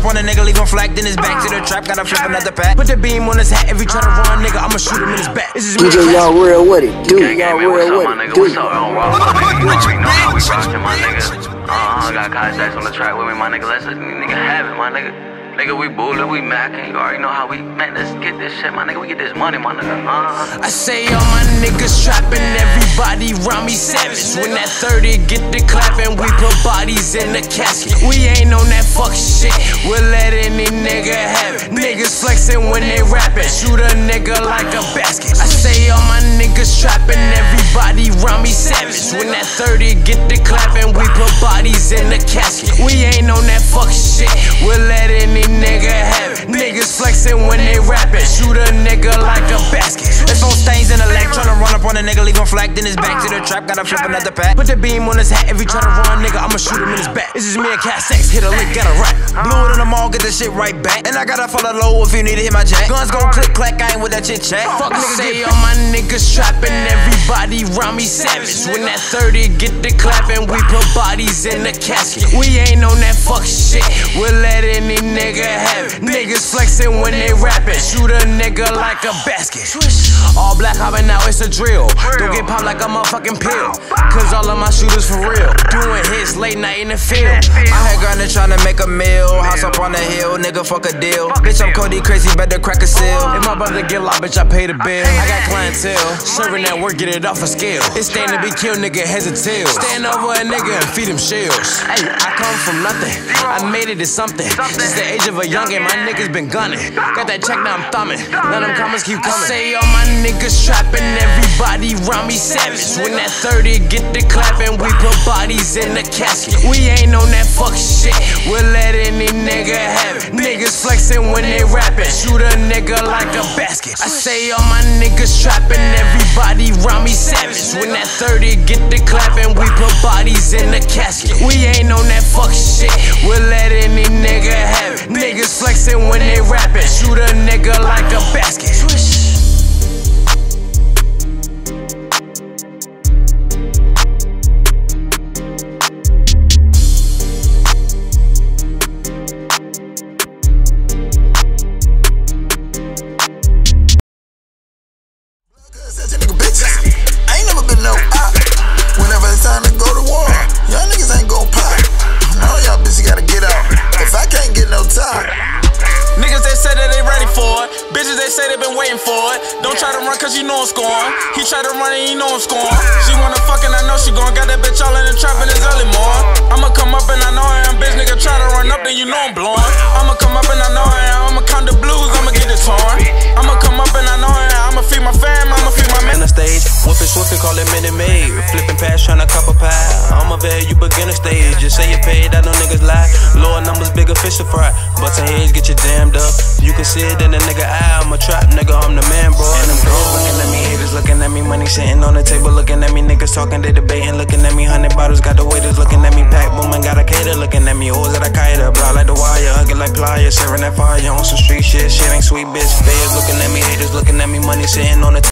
on a nigga, leave him flagged, then his back to the trap, gotta flip another pack. Put the beam on his hat, if he try to run, nigga, I'ma shoot him in his back. This is DJ, y'all real with it, dude. Y'all real with it, dude. What's up, my nigga? You already know how we rockin', my nigga. Got contacts on the track with me, my nigga. Let's nigga have it, my nigga. Nigga, we bullin', we mackin'. You already know how we, man, let's get this shit, my nigga. We get this money, my nigga. I say all my niggas trappin', everybody round me savage. When that 30 get the clappin', we put bodies in the casket. We ain't on that fuck shit, we'll let any nigga have it. Niggas flexin' when they rappin', shoot a nigga like a basket. I say all my niggas trappin', everybody round me savage. When that 30 get the clappin', we put bodies in the casket. We ain't on that fuck shit, we'll let any nigga have it. Niggas flexin' when they rappin', shoot a nigga like a basket. If on stains in the leg, tryna run up on a nigga, leave him flagged, then his back to the trap, gotta flip another pack. Put the beam on his hat, if he try to run, nigga, I'ma shoot him in his back. This is me and Cat Sex, hit a lick, got a rap. Blew it in the mall, get the shit right back. And I gotta follow low if you need to hit my jack. Guns gon' click, clack, I ain't with that chit chat. Fuck niggas, say all my niggas trappin', everybody round me savage. When that 30 get the clappin', we put bodies in the casket. We ain't on that fuck shit, we'll let any nigga have it. Niggas flexin' when they rappin', shoot a nigga like a basket. All black hoppin' out, it's a drill. Don't get popped like a motherfucking pill, cause all of my shooters for real. Doing hits late night in the field. I had grindin' tryna make a meal. House up on the hill, nigga, fuck a deal. Bitch, I'm Cody crazy, better crack a seal. If my brother get locked, bitch, I pay the bill. I got clientele, serving that work, get it off a scale. It's stand to be killed, nigga, heads and tails. Stand over a nigga and feed him shells. Hey, I come from nothing, I made it to something. Since the age of a youngin', my niggas been gunning. Got that check, now I'm thumbing. Let them comments keep coming. I say all my niggas trappin', everybody round me savage. When that 30 get the clappin', we put bodies in the casket. We ain't on that fuck shit, we'll let any nigga have it. Niggas flexin' when they rappin', shoot a nigga like a basket. I say all my niggas trappin', everybody round me savage. When that 30 get the clappin', we put bodies in the casket. We ain't on that fuck shit, we'll let any nigga have it. Niggas flexin' when they rappin', shoot a nigga like a basket. I ain't never been no op. Whenever it's time to go to war, y'all niggas ain't gon' pop. All y'all bitches gotta get out. If I can't get no top. Niggas, they say that they ready for it. Bitches, they say they been waiting for it. Don't try to run cause you know I'm scoring. He try to run and you know I'm scoring. She wanna fuck and I know she gon'. Got that bitch all in the trap and it's early morning. I'ma come up and I know I am. Bitch, nigga try to run up then you know I'm blowing. I'ma come up and I know I am. I'ma count the blues, I'ma get it torn. I'ma come up and I know I am. I'ma feed my fam, I'ma feed my man. In the stage, whip it, swift it, call it Minute Maid. Flipping past, tryna cop a pie. I'm a vet, you beginner stage. Just say you paid, I know niggas lie. Lower numbers, bigger fish to fry. Bustin' heads, get you jammed up. You can see it in a nigga eye, I'm a trap nigga, I'm the man, bro. And them girls looking at me, haters looking at me, money sitting on the table, looking at me, niggas talking, they debating, looking at me, 100 bottles, got the waiters looking at me, pack booming, got a cater, looking at me, O's at a kiter, block like the wire, hugging like pliers, sharing that fire, on some street shit ain't sweet, bitch. Feds looking at me, haters looking at me, money sitting on the